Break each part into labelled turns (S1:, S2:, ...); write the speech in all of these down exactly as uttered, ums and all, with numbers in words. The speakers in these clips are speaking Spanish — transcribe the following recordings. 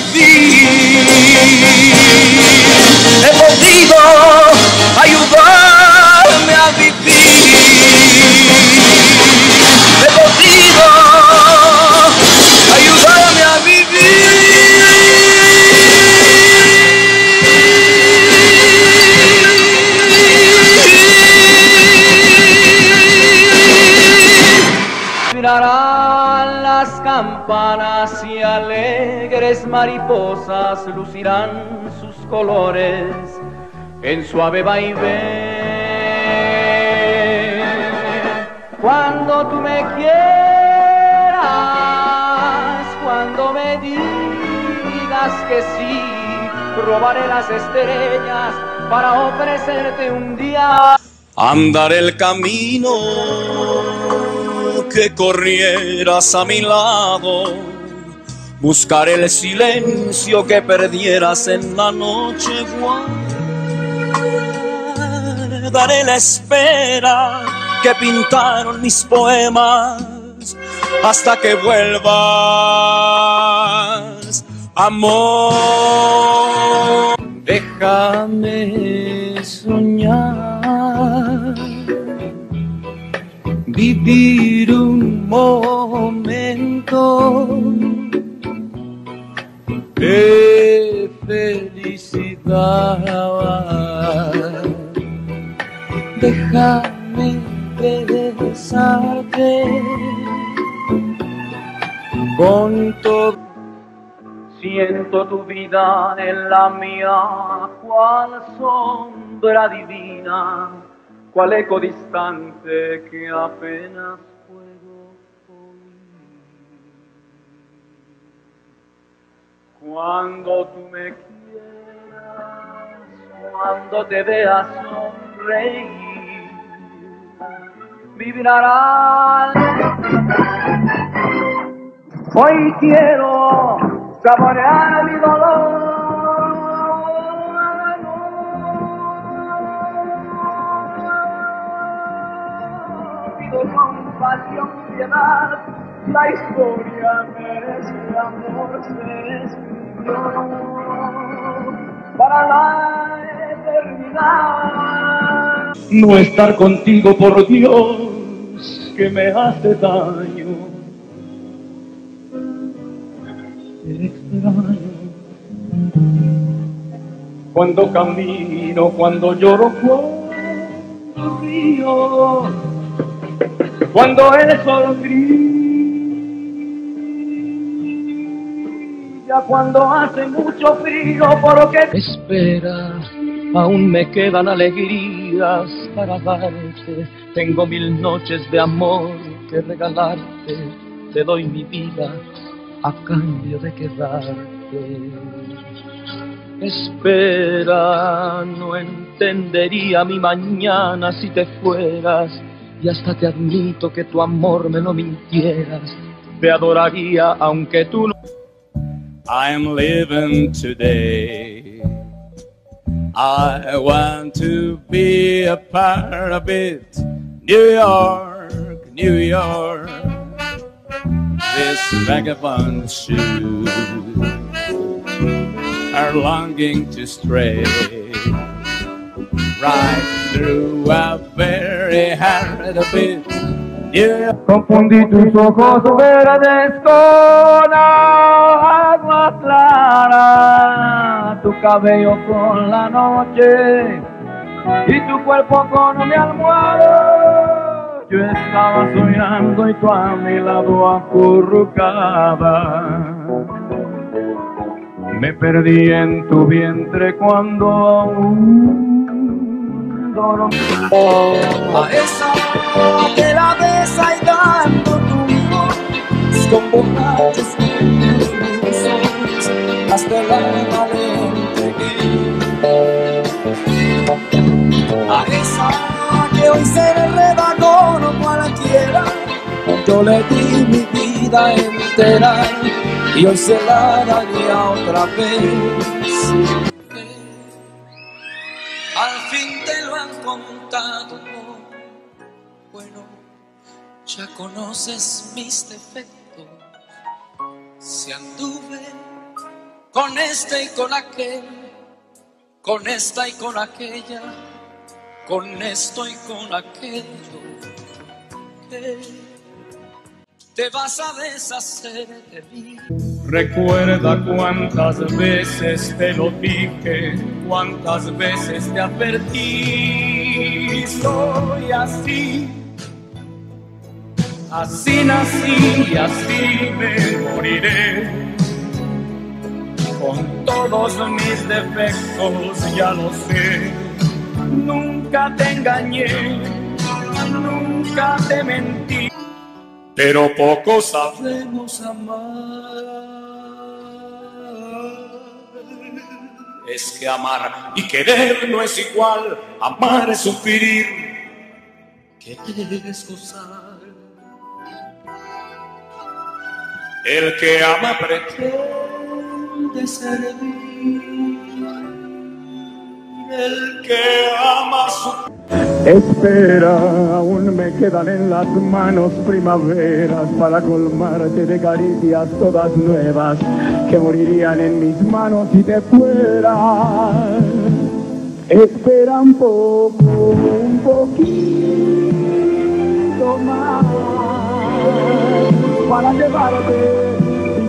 S1: vivir. He podido ayudarme a vivir. He podido ayudarme a vivir. Vibrarán las campanas y alegres mariposas lucirán sus colores en suave vaivén. Cuando tú me quieras, cuando me digas que sí, robaré las estrellas para ofrecerte un día. Andaré el camino que corrieras a mi lado, buscaré el silencio que perdieras en la noche, guardaré la espera que pintaron mis poemas hasta que vuelvas, amor. Déjame soñar, vivir un momento de felicidad. Déjame besarte con todo. Siento tu vida en la mía, cual sombra divina, cual eco distante que apenas puedo oír. Cuando tú me quieras, cuando te veas sonreír, vibrarán. Hoy quiero saborear mi dolor. Compasión, piedad, la historia de este amor se escribió para la eternidad. No estar contigo, por Dios, que me hace daño. Te extraño cuando camino, cuando lloro, cuando río, cuando el sol brilla, cuando hace mucho frío, porque espera, aún me quedan alegrías para darte. Tengo mil noches de amor que regalarte, te doy mi vida a cambio de quedarte. Espera, no entendería mi mañana si te fueras. Y hasta te admito que tu amor me lo mintieras, te adoraría aunque tú no. I'm living today, I want to be a part of it. New York, New York, this vagabond shoes are longing to stray right through a very hard bit. Yeah. Confundí tus ojos verdes con agua clara, tu cabello con la noche y tu cuerpo con mi almohada. Yo estaba soñando y tú a mi lado acurrucada. Me perdí en tu vientre cuando aún dormía. A esa que la besa y dando tumbos con borrachos hasta el alma le entregué. A esa que hoy se enreda con cualquiera, yo le di mi vida entera y hoy se la daría otra vez. Al fin te lo han contado, bueno, ya conoces mis defectos. Si anduve con este y con aquel, con esta y con aquella, con esto y con aquello, que te vas a deshacer de mí. Recuerda cuántas veces te lo dije, cuántas veces te advertí. Soy así, así nací y así me moriré. Con todos mis defectos, ya lo sé. Nunca te engañé, nunca te mentí, pero poco sabemos amar. Es que amar y querer no es igual. Amar es sufrir, querer es gozar. El que ama pretende servir, el que ama su... Espera, aún me quedan en las manos primaveras para colmarte de caricias todas nuevas que morirían en mis manos si te fueras. Espera un poco, un poquito más para llevarte mi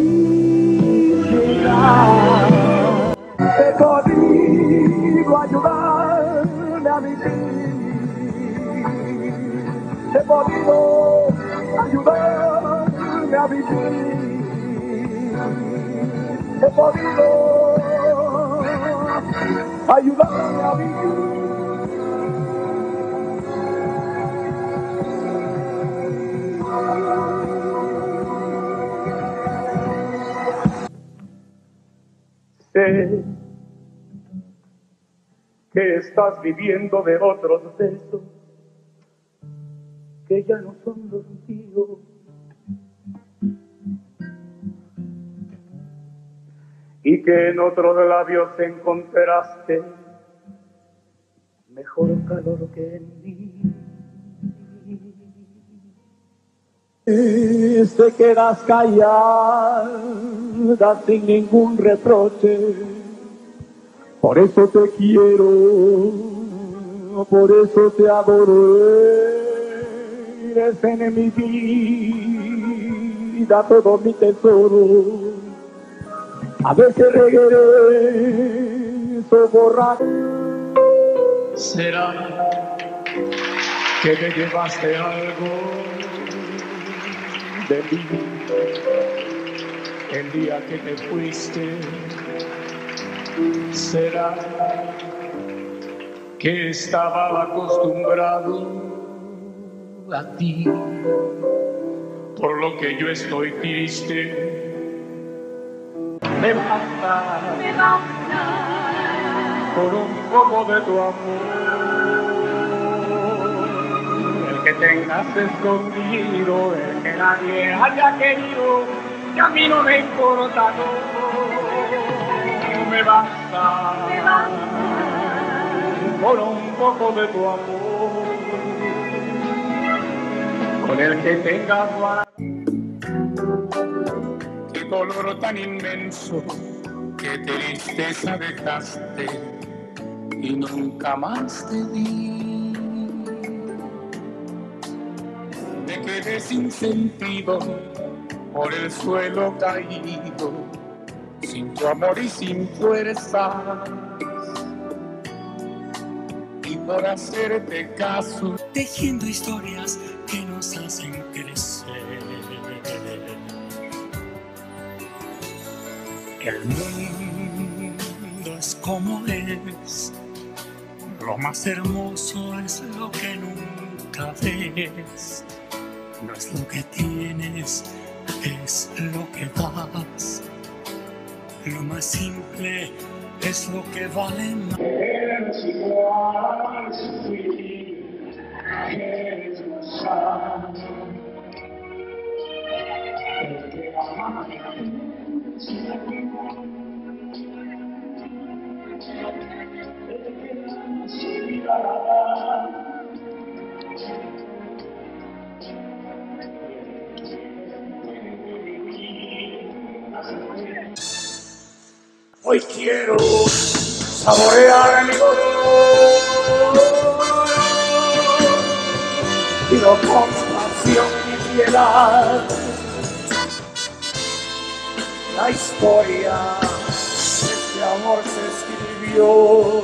S1: felicidad. He podido ayudarme a vivir, he podido ayudarme a vivir, he podido ayudarme a vivir. Sé que estás viviendo de otros besos que ya no son los míos, y que en otros labios encontraste mejor calor que en mí. Te quedas callada sin ningún reproche. Por eso te quiero, por eso te adoro. Eres en mi vida todo mi tesoro. A veces regreso borrado. ¿Será que te llevaste algo de mí el día que te fuiste? ¿Será que estaba acostumbrado a ti, por lo que yo estoy triste? Me basta, me basta por un poco de tu amor, el que tengas escondido, el que nadie haya querido, que a mí no me importa todo. Me basta, me basta por un poco de tu amor, con el que tengas guardado. Qué dolor tan inmenso, qué tristeza dejaste y nunca más te vi. Me quedé sin sentido por el suelo caído, sin tu amor y sin fuerza, y por hacerte caso, tejiendo historias que nos hacen crecer. El mundo es como es, lo más hermoso es lo que nunca ves. No es lo que tienes, es lo que das. Lo más simple es lo que vale más. Eres igual, sweetie, eres más sano. El que ama se mirará.
S2: Hoy quiero saborear mi dolor. Pido compasión y piedad. La historia de este amor se escribió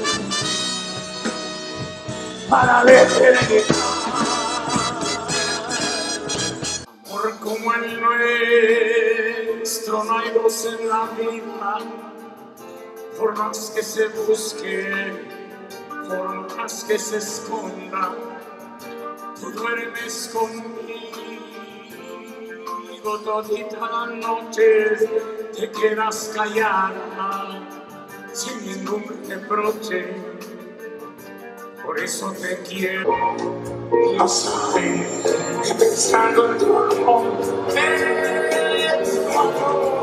S2: para la eternidad. Amor como el nuestro no hay dos en la vida. Por más que se busque, por más que se esconda, tú duermes conmigo todita la noche, te quedas callada sin ningún reproche. Por eso te quiero, no sabes que pensando en tu amor, en tu amor.